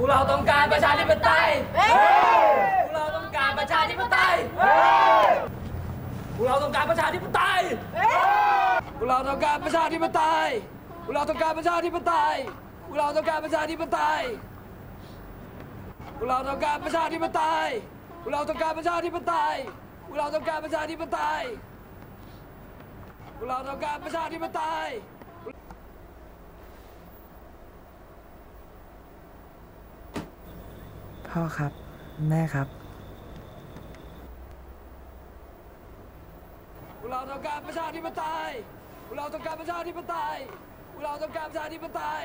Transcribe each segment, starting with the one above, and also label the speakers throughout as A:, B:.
A: วกเราต้องการประชาธิปไตยพวกเราต้องการประชาธิปไตยพวกเราต้องการประชาธิปไตยพวกเราต้องการประชาธิปไตยพวกเราต้องการประชาธิปไตยพวกเราต้องการประชาธิปไตยพวกเราต้องการประชาธิปไตยพวกเราต้องการประชาธิปไตยพวกเราต้องการประชาธิปไตยพวกเราต้องการประชาธิปไตย
B: พ่อครับแม่ครับ
A: พวกเราต้องการประชาธิปไตยพวกเราต้องการประชาธิปไตยพวกเราต้องการประชาธิปไตย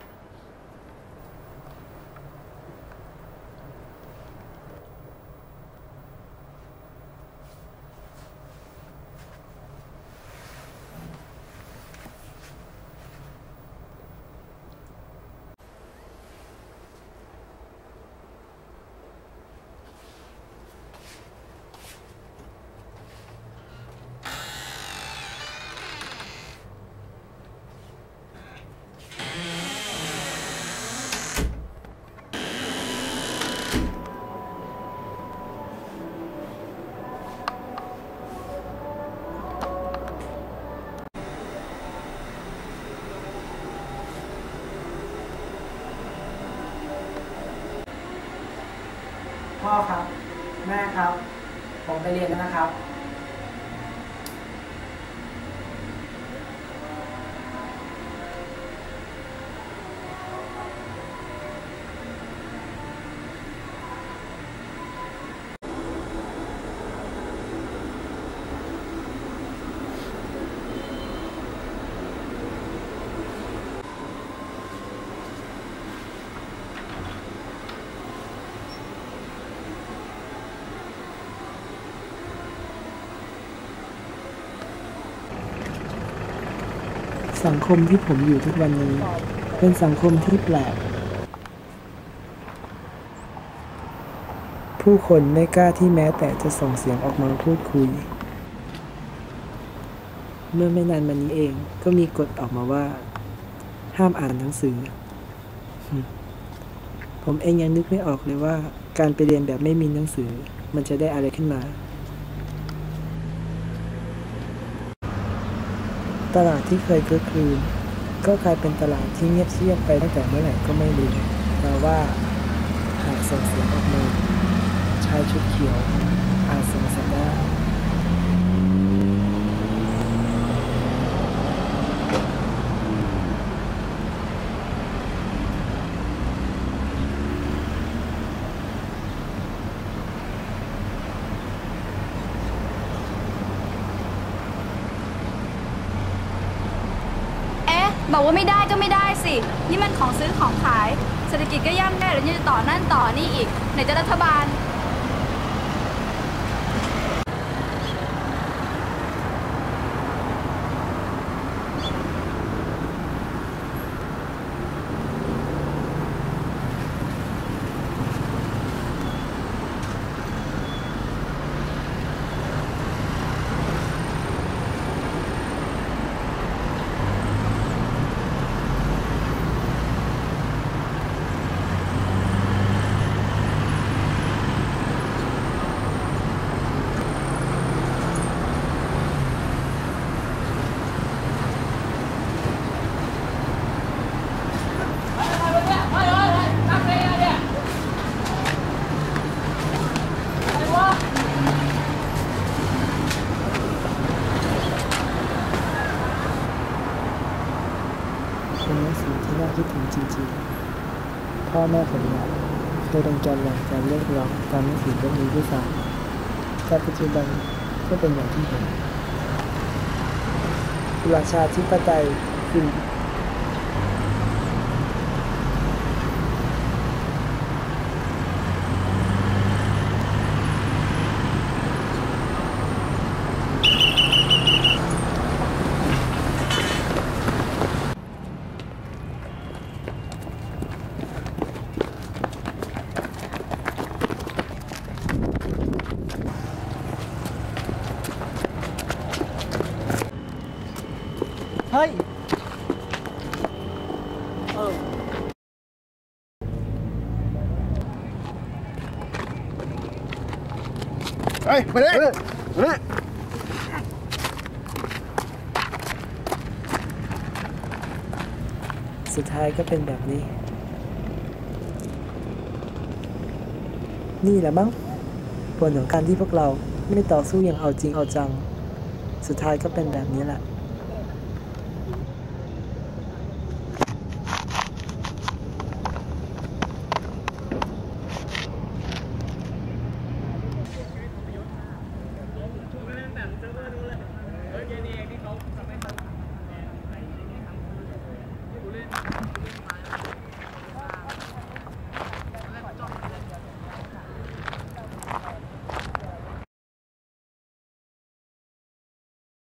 B: พ่อครับแม่ครับผมไปเรียนแล้วนะครับสังคมที่ผมอยู่ทุกวันนี้เป็นสังคมที่แปลกผู้คนไม่กล้าที่แม้แต่จะส่งเสียงออกมาพูดคุยเมื่อไม่นานมานี้เองก็มีกฎออกมาว่าห้ามอ่านหนังสือผมเองยังนึกไม่ออกเลยว่าการไปเรียนแบบไม่มีหนังสือมันจะได้อะไรขึ้นมาตลาดที่เคยคึกคืนก็กลายเป็นตลาดที่เงียบเชียบไปตั้งแต่เมื่อไหร่ก็ไม่รู้แต่ว่าหากส่งเสียงออกมาชายชุดเขียวอาจส่งสัญญาณ
C: บอกว่าไม่ได้ก็ไม่ได้สินี่มันของซื้อของขายเศรษฐกิจก็ย่ำแย่แล้วยังจะต่อนั่นต่อนี่อีกไหนจะรัฐบาลเป็นหนังสือที่น่าคิดถึงจริงๆพ่อแม่ผมเนี่ยเคยเป็นแกนหลักการเรียกร้องการหนังสือเรื่องนี้ด้วยซ้ำแต่ปัจจุบันก็เป็นอย่างที่เห็นประชาธิปไตยคือเฮ้ย
D: เฮ้ยมาเลยมาเลย
B: สุดท้ายก็เป็นแบบนี้ นี่แหละมั้งผลของการที่พวกเราไม่ได้ต่อสู้อย่างเอาจริงเอาจัง สุดท้ายก็เป็นแบบนี้แหละ